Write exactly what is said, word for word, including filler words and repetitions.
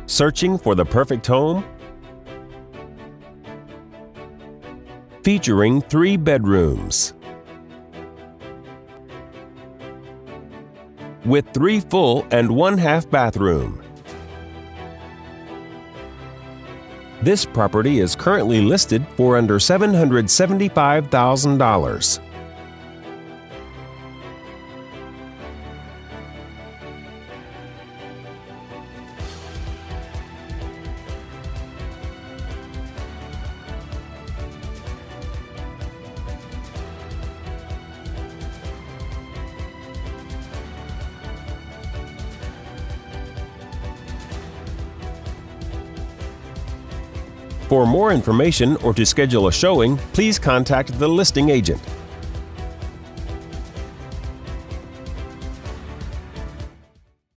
Searching for the perfect home? Featuring three bedrooms with three full and one half bathroom. This property is currently listed for under seven hundred seventy-five thousand dollars. For more information or to schedule a showing, please contact the listing agent.